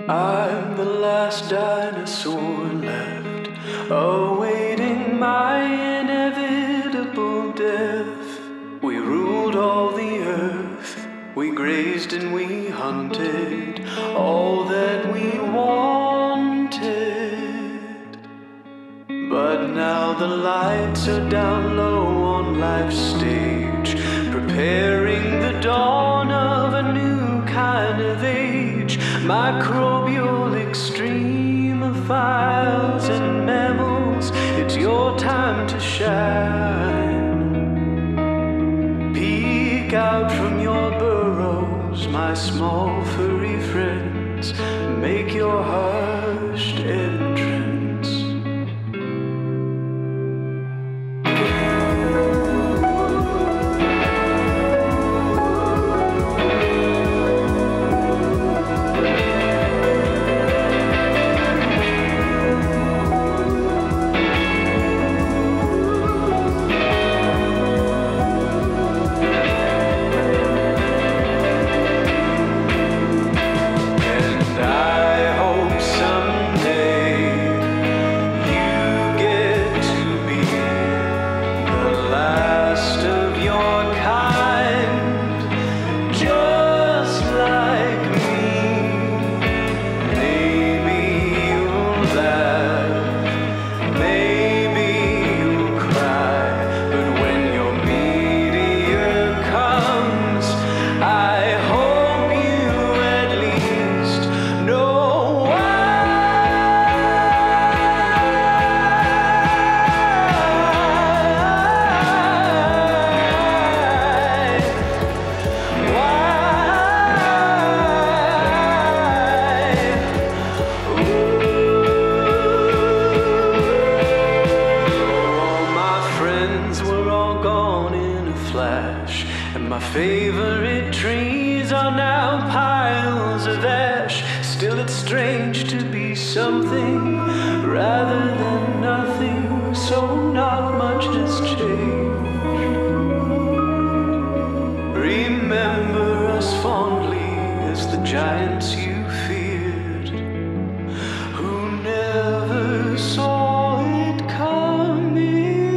I'm the last dinosaur left, awaiting my inevitable death. We ruled all the earth, we grazed and we hunted all that we wanted. But now the lights are down low on life's stage, preparing the dawn of a new kind of age. Microbial extremophiles and mammals, it's your time to shine. Peek out from your burrows, my small furry friends, make your hushed entrance. And my favorite trees are now piles of ash. Still it's strange to be something rather than nothing, so not much has changed. Remember us fondly as the giants you feared, who never saw it coming.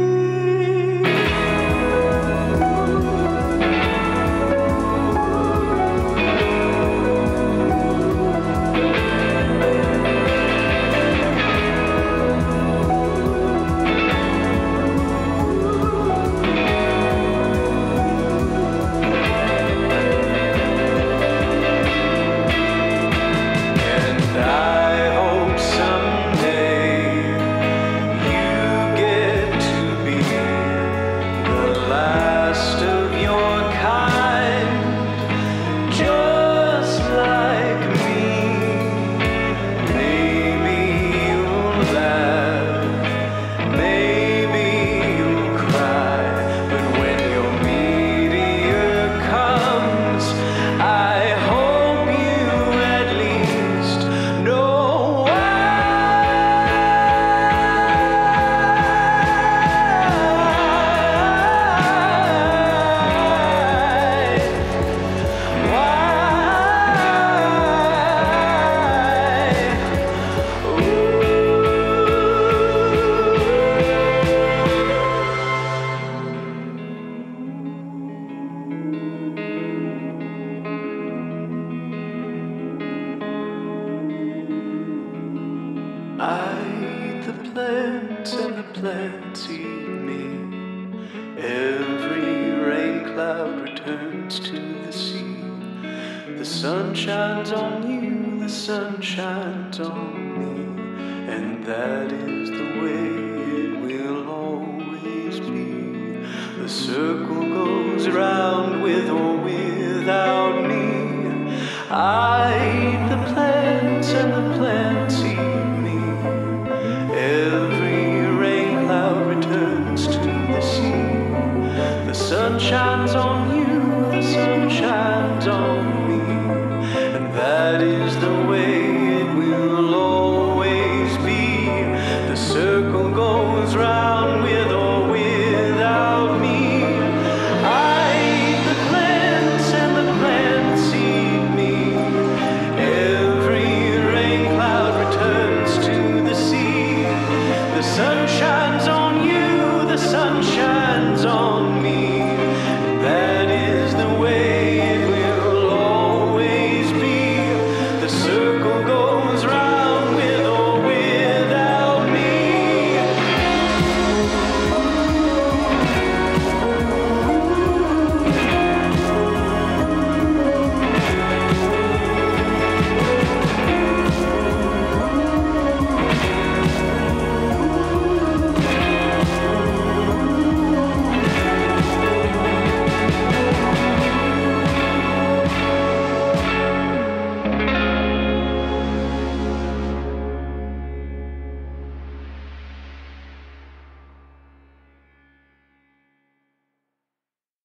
I eat the plants and the plants eat me. Every rain cloud returns to the sea. The sun shines on you, the sun shines on me, and that is the way it will always be. The circle goes round with or without me.